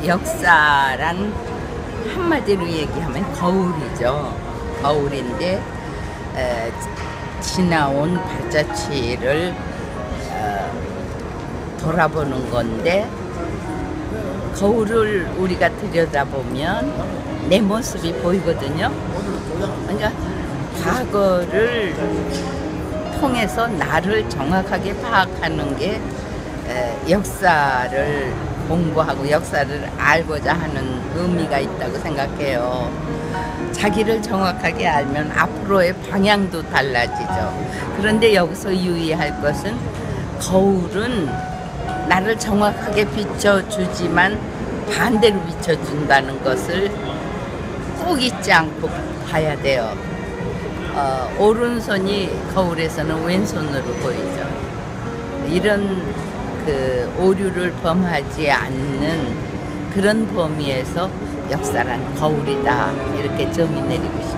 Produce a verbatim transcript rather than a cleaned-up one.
역사란 한마디로 얘기하면 거울이죠. 거울인데 에, 지나온 발자취를 어, 돌아보는 건데, 거울을 우리가 들여다보면 내 모습이 보이거든요. 그러니까 과거를 통해서 나를 정확하게 파악하는 게 에, 역사를 공부하고 역사를 알고자 하는 의미가 있다고 생각해요. 자기를 정확하게 알면 앞으로의 방향도 달라지죠. 그런데 여기서 유의할 것은, 거울은 나를 정확하게 비춰주지만 반대로 비춰준다는 것을 꼭 잊지 않고 봐야 돼요. 어, 오른손이 거울에서는 왼손으로 보이죠. 이런 그 오류를 범하지 않는 그런 범위에서 역사란 거울이다, 이렇게 점이 내리고 싶습니다.